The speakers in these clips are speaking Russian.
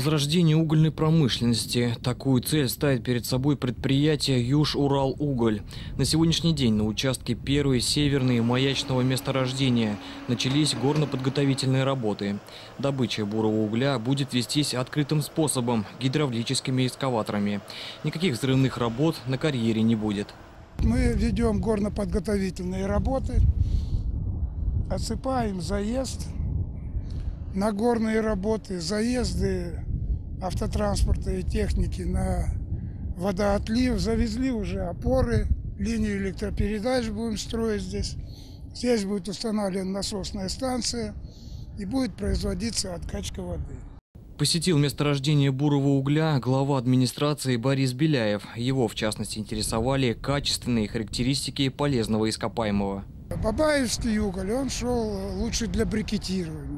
Возрождение угольной промышленности. Такую цель ставит перед собой предприятие «Юж-Урал-Уголь». На сегодняшний день на участке 1-й Северной маячного месторождения начались горно-подготовительные работы. Добыча бурого угля будет вестись открытым способом – гидравлическими экскаваторами. Никаких взрывных работ на карьере не будет. Мы ведем горно-подготовительные работы, отсыпаем заезд на горные работы, заезды автотранспорта и техники на водоотлив. Завезли уже опоры, линию электропередач будем строить здесь. Здесь будет установлена насосная станция и будет производиться откачка воды. Посетил месторождение бурого угля глава администрации Борис Беляев. Его, в частности, интересовали качественные характеристики полезного ископаемого. Бабаевский уголь, он шел лучше для брикетирования.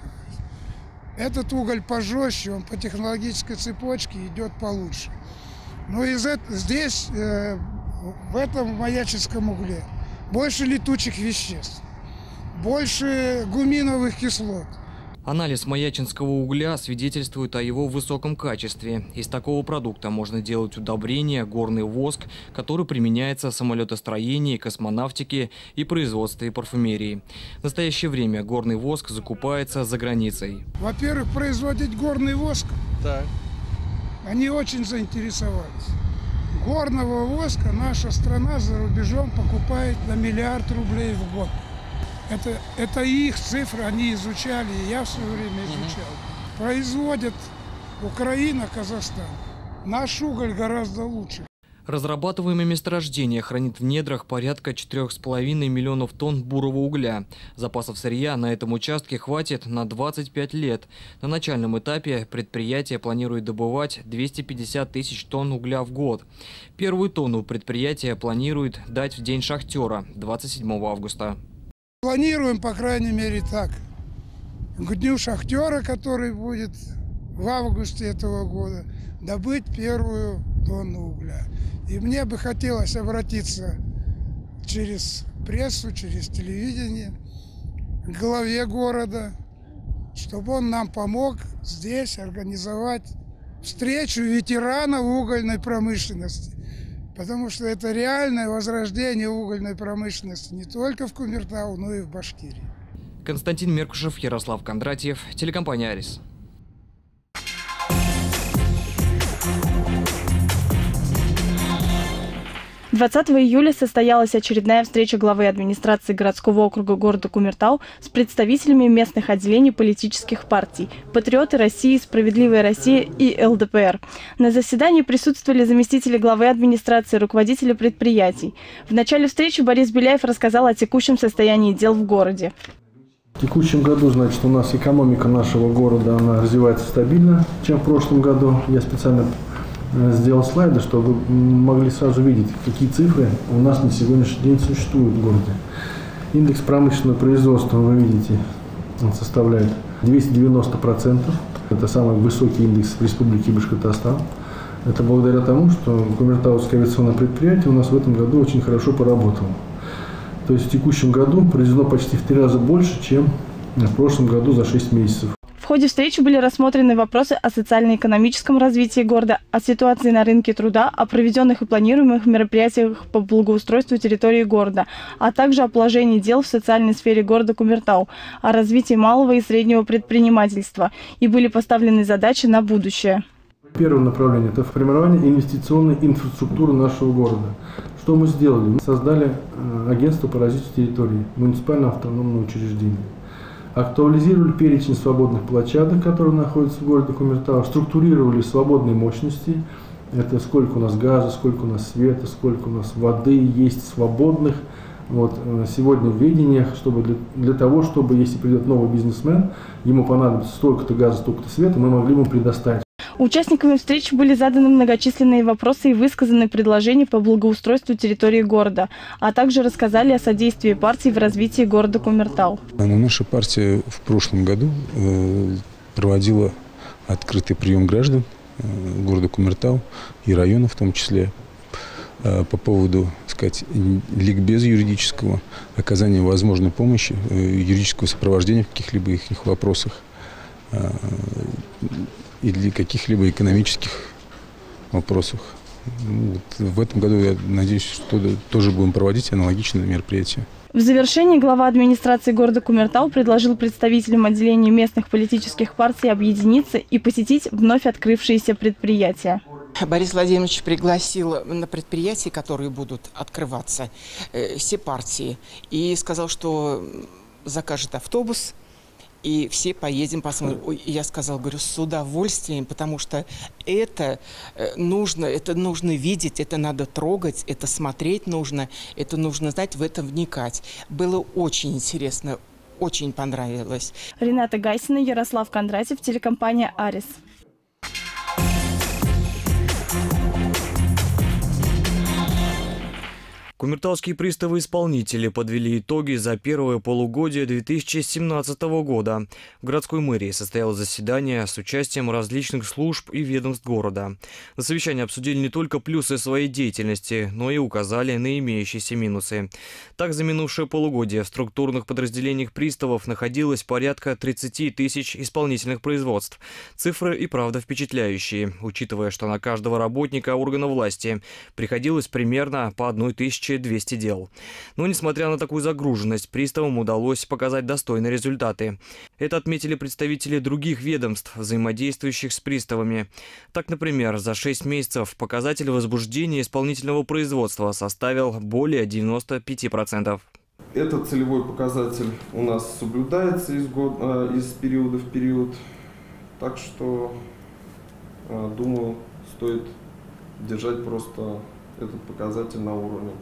Этот уголь пожестче, он по технологической цепочке идет получше. Но здесь, в этом маяческом угле, больше летучих веществ, больше гуминовых кислот. Анализ маячинского угля свидетельствует о его высоком качестве. Из такого продукта можно делать удобрения, горный воск, который применяется в самолетостроении, космонавтике и производстве парфюмерии. В настоящее время горный воск закупается за границей. Во-первых, производить горный воск, да, они очень заинтересовались. Горного воска наша страна за рубежом покупает на 1 миллиард рублей в год. Это их цифры, они изучали, и я в свое время изучал. Производят Украина, Казахстан. Наш уголь гораздо лучше. Разрабатываемое месторождение хранит в недрах порядка 4,5 миллионов тонн бурого угля. Запасов сырья на этом участке хватит на 25 лет. На начальном этапе предприятие планирует добывать 250 тысяч тонн угля в год. Первую тонну предприятие планирует дать в день шахтера 27 августа. Планируем, по крайней мере, так. К дню шахтера, который будет в августе этого года, добыть первую тонну угля. И мне бы хотелось обратиться через прессу, через телевидение к главе города, чтобы он нам помог здесь организовать встречу ветеранов угольной промышленности. Потому что это реальное возрождение угольной промышленности не только в Кумертау, но и в Башкирии. Константин Меркушев, Ярослав Кондратьев, телекомпания «Арис». 20 июля состоялась очередная встреча главы администрации городского округа города Кумертау с представителями местных отделений политических партий «Патриоты России», «Справедливая Россия» и ЛДПР. На заседании присутствовали заместители главы администрации, руководители предприятий. В начале встречи Борис Беляев рассказал о текущем состоянии дел в городе. В текущем году, значит, у нас экономика нашего города, она развивается стабильно, чем в прошлом году. Я специально сделал слайды, чтобы вы могли сразу видеть, какие цифры у нас на сегодняшний день существуют в городе. Индекс промышленного производства, вы видите, он составляет 290%. Это самый высокий индекс в Республике Башкортостан. Это благодаря тому, что Кумертауское авиационное предприятие у нас в этом году очень хорошо поработало. То есть в текущем году произведено почти в 3 раза больше, чем в прошлом году за 6 месяцев. В ходе встречи были рассмотрены вопросы о социально-экономическом развитии города, о ситуации на рынке труда, о проведенных и планируемых мероприятиях по благоустройству территории города, а также о положении дел в социальной сфере города Кумертау, о развитии малого и среднего предпринимательства, и были поставлены задачи на будущее. Первое направление – это формирование инвестиционной инфраструктуры нашего города. Что мы сделали? Мы создали агентство по развитию территории, муниципальное автономное учреждение. Актуализировали перечень свободных площадок, которые находятся в городе Кумертау, структурировали свободные мощности. Это сколько у нас газа, сколько у нас света, сколько у нас воды есть свободных. Вот, сегодня в ведениях, чтобы для того, чтобы, если придет новый бизнесмен, ему понадобится столько-то газа, столько-то света, мы могли ему предоставить. Участниками встречи были заданы многочисленные вопросы и высказаны предложения по благоустройству территории города, а также рассказали о содействии партии в развитии города Кумертау. Наша партия в прошлом году проводила открытый прием граждан города Кумертау и района в том числе по поводу, так сказать, ликбеза юридического, оказания возможной помощи, юридического сопровождения в каких-либо их вопросах. или каких-либо экономических вопросах. В этом году, я надеюсь, что тоже будем проводить аналогичные мероприятия. В завершении глава администрации города Кумертау предложил представителям отделения местных политических партий объединиться и посетить вновь открывшиеся предприятия. Борис Владимирович пригласил на предприятия, которые будут открываться, все партии, и сказал, что закажет автобус, и все поедем посмотрим. Ой, я сказал, говорю, с удовольствием, потому что это нужно видеть, это надо трогать, это смотреть нужно, это нужно знать, в это вникать. Было очень интересно, очень понравилось. Рената Гайсина, Ярослав Кондратьев, телекомпания «Арис». Кумертауские приставы-исполнители подвели итоги за первое полугодие 2017 года. В городской мэрии состоялось заседание с участием различных служб и ведомств города. На совещании обсудили не только плюсы своей деятельности, но и указали на имеющиеся минусы. Так, за минувшее полугодие в структурных подразделениях приставов находилось порядка 30 тысяч исполнительных производств. Цифры и правда впечатляющие, учитывая, что на каждого работника органа власти приходилось примерно по 1200 дел. Но, несмотря на такую загруженность, приставам удалось показать достойные результаты. Это отметили представители других ведомств, взаимодействующих с приставами. Так, например, за 6 месяцев показатель возбуждения исполнительного производства составил более 95%. Этот целевой показатель у нас соблюдается из периода в период. Так что, думаю, стоит держать просто этот показатель на уровне.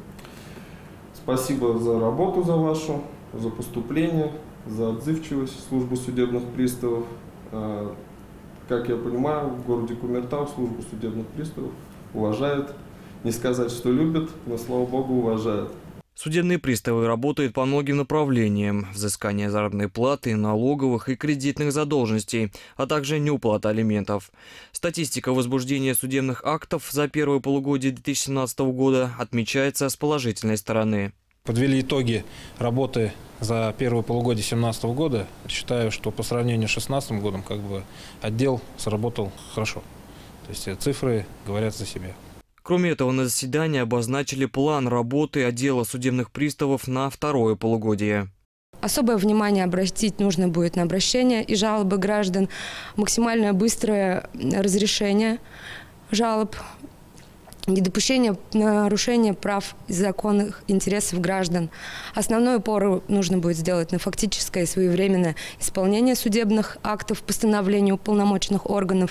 Спасибо за работу за вашу, за поступление, за отзывчивость службы судебных приставов. Как я понимаю, в городе Кумертау службу судебных приставов уважают. Не сказать, что любят, но, слава богу, уважают. Судебные приставы работают по многим направлениям – взыскание заработной платы, налоговых и кредитных задолженностей, а также неуплата алиментов. Статистика возбуждения судебных актов за первое полугодие 2017 года отмечается с положительной стороны. Подвели итоги работы за первое полугодие 2017 года. Считаю, что по сравнению с 2016 годом отдел сработал хорошо. То есть цифры говорят за себя. Кроме этого, на заседании обозначили план работы отдела судебных приставов на второе полугодие. Особое внимание обратить нужно будет на обращения и жалобы граждан, максимально быстрое разрешение жалоб, недопущение нарушения прав и законных интересов граждан. Основной упор нужно будет сделать на фактическое и своевременное исполнение судебных актов, постановлений уполномоченных органов,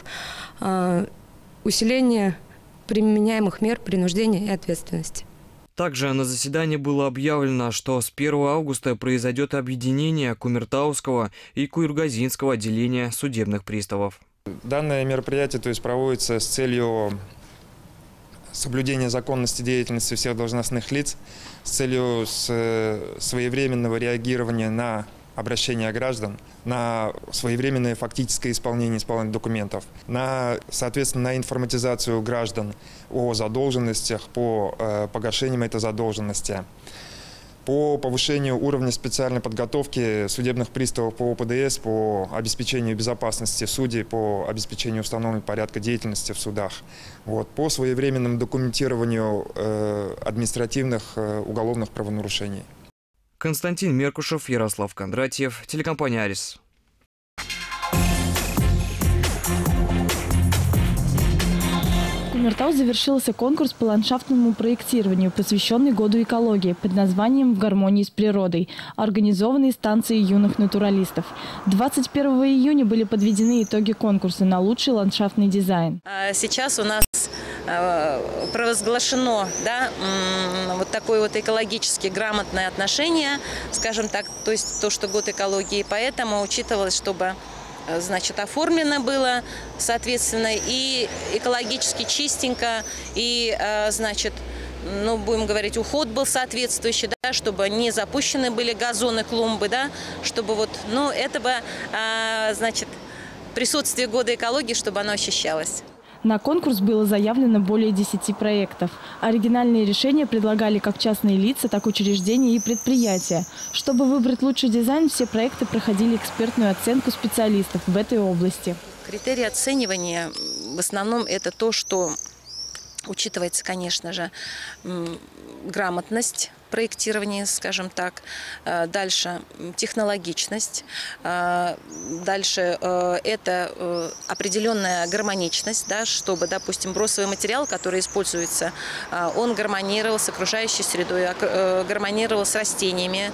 усиление применяемых мер принуждения и ответственности. Также на заседании было объявлено, что с 1 августа произойдет объединение Кумертауского и Куйргазинского отделения судебных приставов. Данное мероприятие проводится с целью соблюдения законности деятельности всех должностных лиц, с целью своевременного реагирования на обращения граждан, на своевременное фактическое исполнение документов, соответственно, на информатизацию граждан о задолженностях, по погашениям этой задолженности, по повышению уровня специальной подготовки судебных приставов по ОПДС, по обеспечению безопасности судей, по обеспечению установленного порядка деятельности в судах, по своевременному документированию административных уголовных правонарушений. Константин Меркушев, Ярослав Кондратьев, телекомпания «Арис». В Кумертау завершился конкурс по ландшафтному проектированию, посвященный Году экологии, под названием «В гармонии с природой», организованный станцией юных натуралистов. 21 июня были подведены итоги конкурса на лучший ландшафтный дизайн. Сейчас у нас провозглашено, вот такое вот экологически грамотное отношение, скажем так, то есть то, что год экологии, поэтому учитывалось, чтобы, оформлено было, соответственно, и экологически чистенько, и, будем говорить, уход был соответствующий, чтобы не запущены были газоны, клумбы, чтобы присутствие года экологии, чтобы оно ощущалось. На конкурс было заявлено более 10 проектов. Оригинальные решения предлагали как частные лица, так и учреждения и предприятия. Чтобы выбрать лучший дизайн, все проекты проходили экспертную оценку специалистов в этой области. Критерии оценивания в основном это то, что учитывается, конечно же, грамотность проектирования, скажем так, дальше технологичность, дальше это определенная гармоничность, да, чтобы, допустим, бросовый материал, который используется, он гармонировал с окружающей средой, гармонировал с растениями,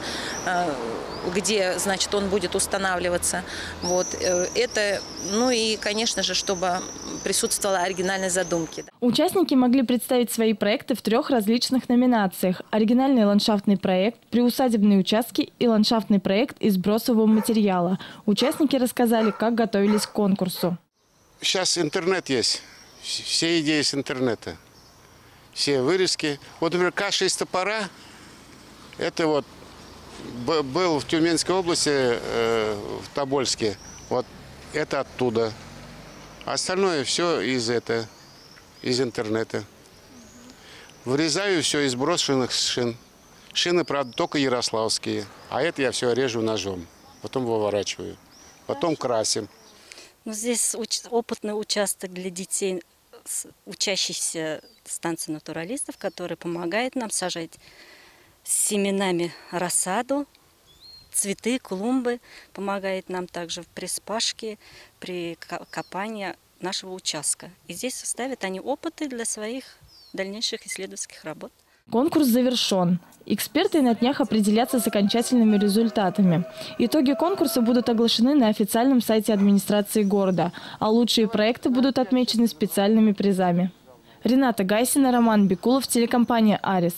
где, значит, он будет устанавливаться. Вот. Это, ну и, конечно же, чтобы присутствовала оригинальность задумки. Участники могли представить свои проекты в 3 различных номинациях. Оригинальный ландшафтный проект, приусадебные участки и ландшафтный проект из бросового материала. Участники рассказали, как готовились к конкурсу. Сейчас интернет есть. Все идеи с интернета. Все вырезки. Вот, например, каша из топора. Это вот был в Тюменской области, в Тобольске. Вот это оттуда. Остальное все из интернета. Вырезаю все из брошенных шин. Шины, правда, только ярославские. А это я все режу ножом. Потом выворачиваю. Потом красим. Ну, здесь опытный участок для детей, учащихся станции натуралистов, который помогает нам сажать с семенами рассаду, цветы, клумбы. Помогает нам также при спашке, при копании нашего участка. И здесь ставят они опыты для своих дальнейших исследовательских работ. Конкурс завершен. Эксперты на днях определятся с окончательными результатами. Итоги конкурса будут оглашены на официальном сайте администрации города, а лучшие проекты будут отмечены специальными призами. Рената Гайсина, Роман Бекулов, телекомпания «Арис».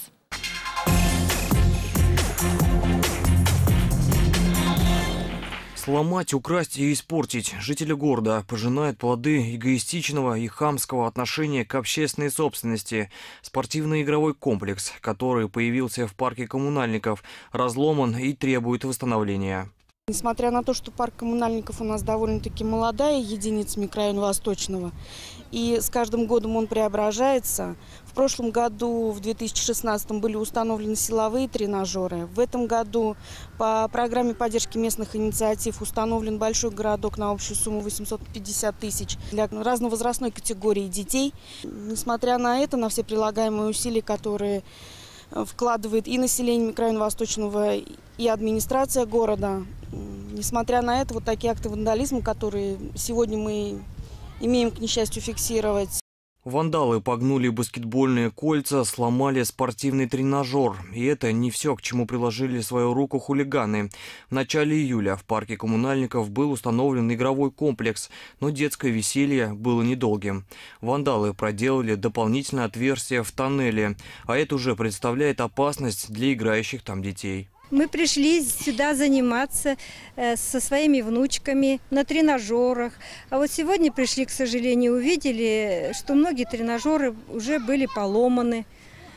Сломать, украсть и испортить. Жители города пожинают плоды эгоистичного и хамского отношения к общественной собственности. Спортивный игровой комплекс, который появился в парке коммунальников, разломан и требует восстановления. Несмотря на то, что парк коммунальников у нас довольно-таки молодая единица микрорайона Восточного, и с каждым годом он преображается. В прошлом году, в 2016, были установлены силовые тренажеры. В этом году по программе поддержки местных инициатив установлен большой городок на общую сумму 850 тысяч для разновозрастной категории детей. Несмотря на это, на все прилагаемые усилия, которые вкладывает и население микрорайона Восточного, и администрация города. Несмотря на это, вот такие акты вандализма, которые сегодня мы имеем, к несчастью, фиксировать. Вандалы погнули баскетбольные кольца, сломали спортивный тренажер. И это не все, к чему приложили свою руку хулиганы. В начале июля в парке коммунальников был установлен игровой комплекс, но детское веселье было недолгим. Вандалы проделали дополнительное отверстие в тоннеле, а это уже представляет опасность для играющих там детей. Мы пришли сюда заниматься со своими внучками на тренажерах. А вот сегодня пришли, к сожалению, увидели, что многие тренажеры уже были поломаны.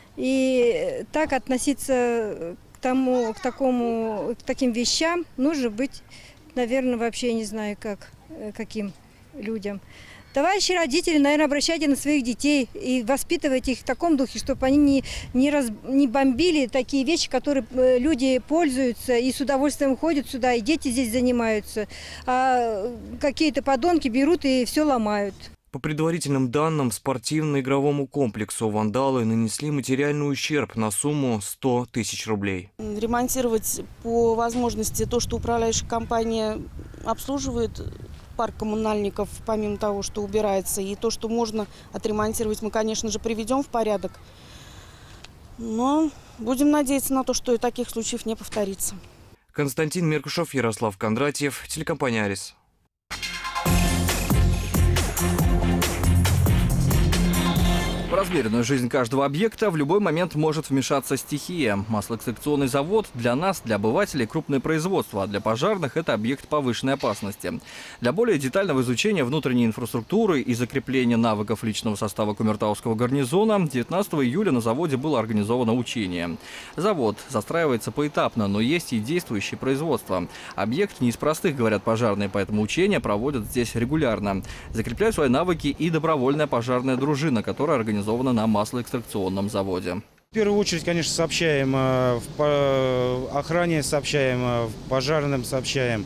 И так относиться к таким вещам нужно быть, наверное, вообще не знаю, каким людям. Товарищи родители, наверное, обращайте на своих детей и воспитывайте их в таком духе, чтобы они не бомбили такие вещи, которые люди пользуются и с удовольствием ходят сюда, и дети здесь занимаются. А какие-то подонки берут и все ломают. По предварительным данным, спортивно-игровому комплексу вандалы нанесли материальный ущерб на сумму 100 тысяч рублей. Ремонтировать по возможности то, что управляющая компания обслуживает парк коммунальников, помимо того, что убирается, и то, что можно отремонтировать, мы, конечно же, приведем в порядок. Но будем надеяться на то, что и таких случаев не повторится. Константин Меркушев, Ярослав Кондратьев, телекомпания «Арис». В размеренную жизнь каждого объекта в любой момент может вмешаться стихия. Маслоэкстракционный завод для нас, для обывателей, крупное производство, а для пожарных – это объект повышенной опасности. Для более детального изучения внутренней инфраструктуры и закрепления навыков личного состава Кумертауского гарнизона 19 июля на заводе было организовано учение. Завод застраивается поэтапно, но есть и действующее производство. Объект не из простых, говорят пожарные, поэтому учения проводят здесь регулярно. Закрепляют свои навыки и добровольная пожарная дружина, которая организована на маслоэкстракционном заводе. В первую очередь, конечно, сообщаем в охране, сообщаем в пожарном, сообщаем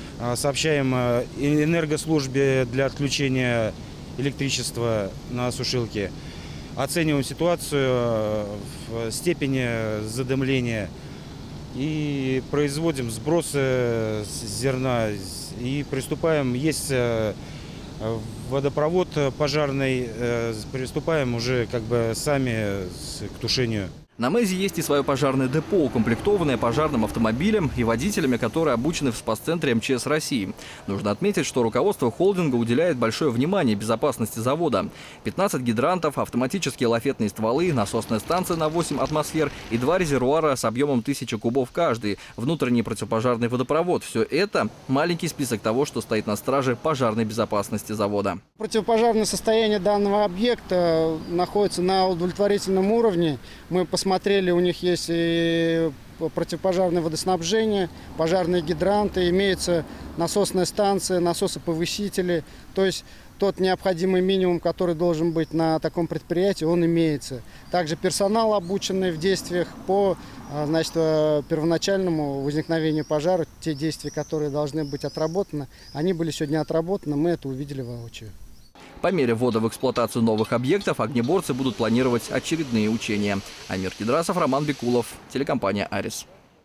энергослужбе для отключения электричества на сушилке. Оцениваем ситуацию в степени задымления и производим сбросы зерна и приступаем. Есть водопровод пожарный, приступаем уже сами к тушению. На МЭЗе есть и свое пожарное депо, укомплектованное пожарным автомобилем и водителями, которые обучены в спасцентре МЧС России. Нужно отметить, что руководство холдинга уделяет большое внимание безопасности завода. 15 гидрантов, автоматические лафетные стволы, насосная станция на 8 атмосфер и 2 резервуара с объемом 1000 кубов каждый, внутренний противопожарный водопровод. Все это маленький список того, что стоит на страже пожарной безопасности завода. Противопожарное состояние данного объекта находится на удовлетворительном уровне. Мы посмотрели, у них есть и противопожарное водоснабжение, пожарные гидранты, имеется насосная станция, насосоповысители. То есть тот необходимый минимум, который должен быть на таком предприятии, он имеется. Также персонал, обученный в действиях по первоначальному возникновению пожара, те действия, которые должны быть отработаны, они были сегодня отработаны, мы это увидели воочию. По мере ввода в эксплуатацию новых объектов огнеборцы будут планировать очередные учения. Амир Кедрасов, Роман Бекулов, телекомпания «Арис».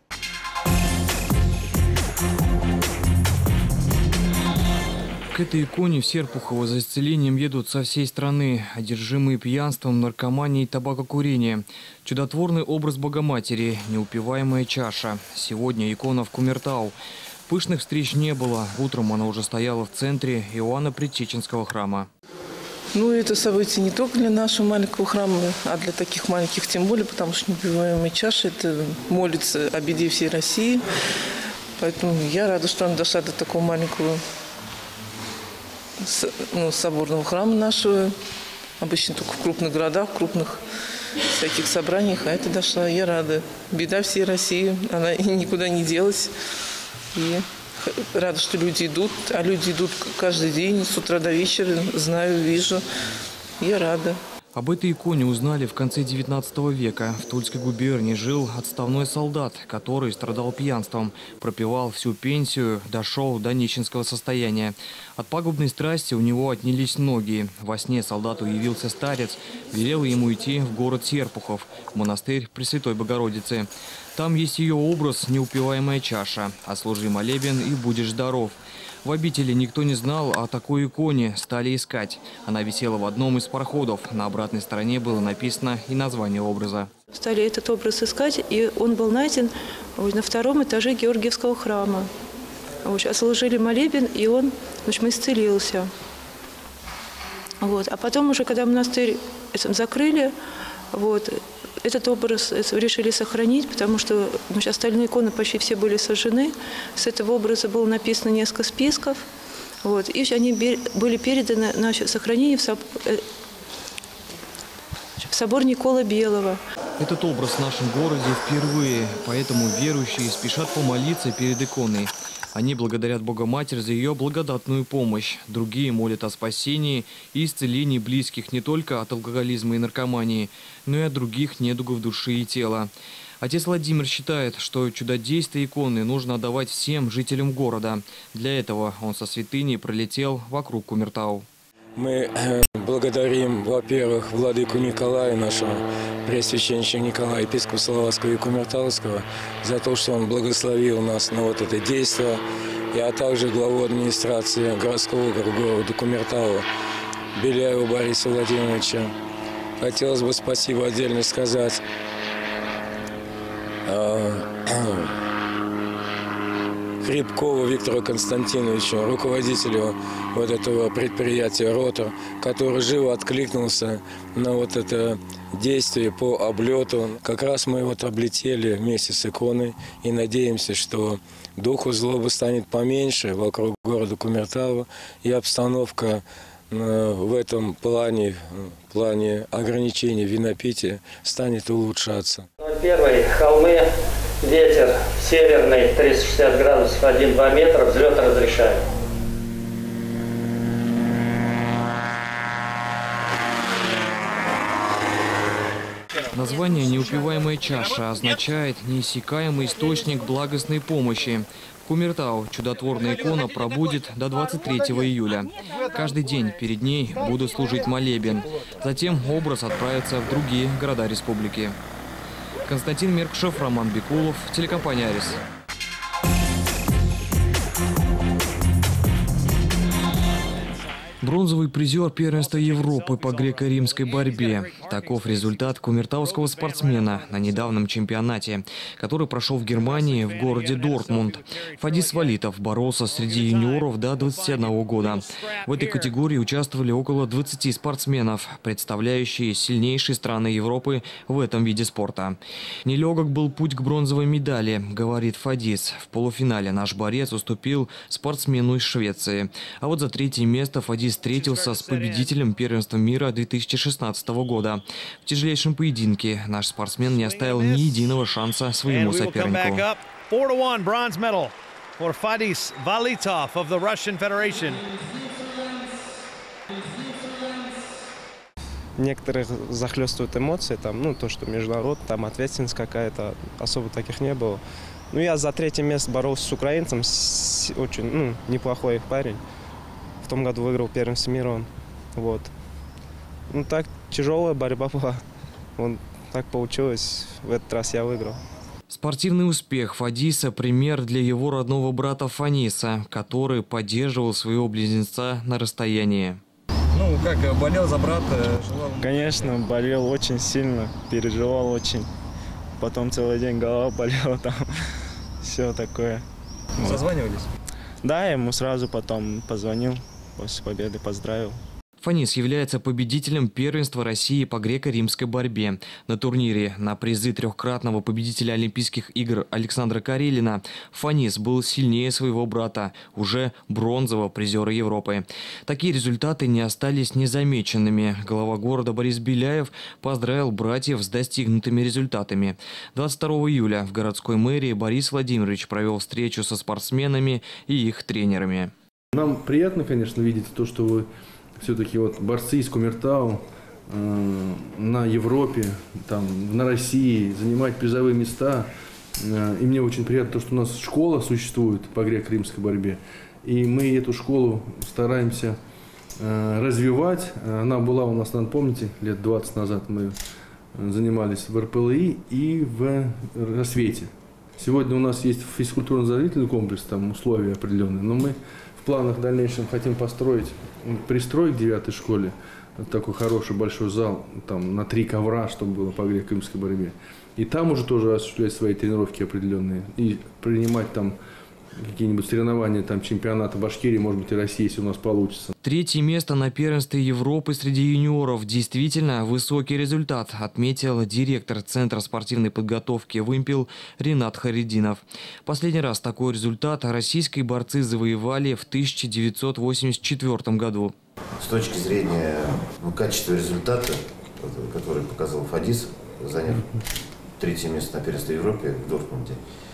К этой иконе в Серпухово за исцелением едут со всей страны, одержимые пьянством, наркоманией и табакокурением. Чудотворный образ Богоматери, неупиваемая чаша. Сегодня икона в Кумертау. Пышных встреч не было. Утром она уже стояла в центре Иоанна Предтеченского храма. Это событие не только для нашего маленького храма, а для таких маленьких тем более, потому что неупиваемая чаша – это молится о беде всей России. Поэтому я рада, что она дошла до такого маленького соборного храма нашего. Обычно только в крупных городах, в крупных всяких собраниях, а это дошла. Я рада. Беда всей России, она никуда не делась. И рада, что люди идут, а люди идут каждый день, с утра до вечера, знаю, вижу. Я рада. Об этой иконе узнали в конце 19 века. В Тульской губернии жил отставной солдат, который страдал пьянством, пропивал всю пенсию, дошел до нищенского состояния. От пагубной страсти у него отнялись ноги. Во сне солдату явился старец, велел ему идти в город Серпухов, в монастырь Пресвятой Богородицы. Там есть ее образ «Неупиваемая чаша». Отслужи молебен и будешь здоров. В обители никто не знал о такой иконе, стали искать. Она висела в одном из пароходов. На обратной стороне было написано и название образа. Стали этот образ искать, и он был найден на 2-м этаже Георгиевского храма. Отслужили молебен, и он, исцелился. А потом уже, когда монастырь закрыли, этот образ решили сохранить, потому что остальные иконы почти все были сожжены. С этого образа было написано несколько списков. И они были переданы на сохранение в собор Никола Белого. Этот образ в нашем городе впервые, поэтому верующие спешат помолиться перед иконой. Они благодарят Богоматерь за ее благодатную помощь. Другие молят о спасении и исцелении близких не только от алкоголизма и наркомании, но и от других недугов души и тела. Отец Владимир считает, что чудодействие иконы нужно отдавать всем жителям города. Для этого он со святыней пролетел вокруг Кумертау. Мы благодарим, во-первых, владыку Николая, нашего преосвященничка Николая, епископа Салаватского и Кумертауского, за то, что он благословил нас на это действие, а также главу администрации городского округа города Кумертау Беляева Бориса Владимировича. Хотелось бы спасибо отдельно сказать Хребкову Виктору Константиновичу, руководителю вот этого предприятия «Ротор», который живо откликнулся на вот это действие по облету. Как раз мы вот облетели вместе с иконой и надеемся, что духу злобы станет поменьше вокруг города Кумертау, и обстановка в этом плане ограничения винопития станет улучшаться. Первый холмы, ветер северный 360 градусов 1-2 метра, взлет разрешаем. Название «Неупиваемая чаша» означает неиссякаемый источник благостной помощи. В Кумертау чудотворная икона пробудет до 23 июля. Каждый день перед ней будут служить молебен. Затем образ отправится в другие города республики. Константин Меркшев, Роман Бекулов, телекомпания «Арис». Бронзовый призер первенства Европы по греко-римской борьбе. Таков результат кумертауского спортсмена на недавнем чемпионате, который прошел в Германии в городе Дортмунд. Фадис Валитов боролся среди юниоров до 21 года. В этой категории участвовали около 20 спортсменов, представляющие сильнейшие страны Европы в этом виде спорта. Нелегок был путь к бронзовой медали, говорит Фадис. В полуфинале наш борец уступил спортсмену из Швеции. А вот за третье место Фадис встретился с победителем первенства мира 2016 года. В тяжелейшем поединке наш спортсмен не оставил ни единого шанса своему сопернику. Некоторых захлестывают эмоции, там, то, что международ, там ответственность какая-то, особо таких не было. Я за третье место боролся с украинцем, очень неплохой парень. В том году выиграл первенство мира. Вот. Так тяжелая борьба была. Так получилось. В этот раз я выиграл. Спортивный успех Фадиса – пример для его родного брата Фаниса, который поддерживал своего близнеца на расстоянии. Как болел за брата? Конечно, болел очень сильно, переживал очень. Потом целый день голова болела, там все такое. Созванивались? Да, я ему сразу потом позвонил, после победы поздравил. Фанис является победителем первенства России по греко-римской борьбе. На турнире на призы трехкратного победителя Олимпийских игр Александра Карелина Фанис был сильнее своего брата, уже бронзового призера Европы. Такие результаты не остались незамеченными. Глава города Борис Беляев поздравил братьев с достигнутыми результатами. 22 июля в городской мэрии Борис Владимирович провел встречу со спортсменами и их тренерами. Нам приятно, конечно, видеть то, что вы все-таки борцы из Кумертау на Европе, на России занимать призовые места. И мне очень приятно то, что у нас школа существует по греко-римской борьбе. И мы эту школу стараемся развивать. Она была у нас, надо помните, лет 20 назад мы занимались в РПЛИ и в Рассвете. Сегодня у нас есть физкультурно-оздоровительный комплекс, там условия определенные, но мы в планах в дальнейшем хотим пристроить к 9-й школе такой хороший большой зал, на 3 ковра, чтобы было по греко-римской борьбе. И там уже тоже осуществлять свои тренировки определенные и принимать там какие-нибудь соревнования, чемпионата Башкирии, может быть, и России, если у нас получится. Третье место на первенстве Европы среди юниоров. Действительно высокий результат, отметил директор Центра спортивной подготовки «Вымпел» Ринат Харидинов. Последний раз такой результат российские борцы завоевали в 1984 году. С точки зрения качества результата, который показал Фадис, заняв третье место на первенстве Европы в Дортмунде,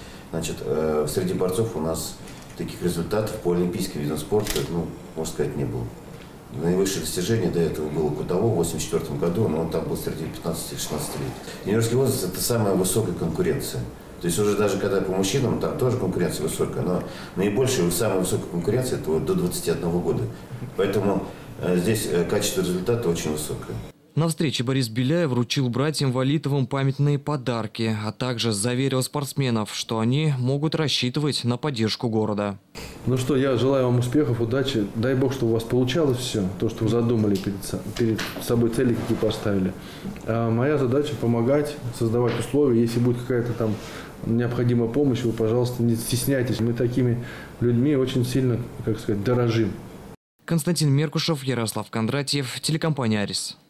среди борцов у нас таких результатов по олимпийским видам спорта, можно сказать, не было. Наивысшее достижение до этого было Кутово в 1984 году, но он там был среди 15 и 16 лет. Юниорский возраст – это самая высокая конкуренция. То есть уже даже когда по мужчинам, там тоже конкуренция высокая, но наибольшая, самая высокая конкуренция – это до 21 года. Поэтому здесь качество результата очень высокое. На встрече Борис Беляев вручил братьям Валитовым памятные подарки, а также заверил спортсменов, что они могут рассчитывать на поддержку города. Я желаю вам успехов, удачи. Дай Бог, чтобы у вас получалось все, то, что вы задумали перед собой, цели, какие поставили. А моя задача – помогать, создавать условия. Если будет какая-то необходима помощь, вы, пожалуйста, не стесняйтесь. Мы такими людьми очень сильно, как сказать, дорожим. Константин Меркушев, Ярослав Кондратьев, телекомпания «Арис».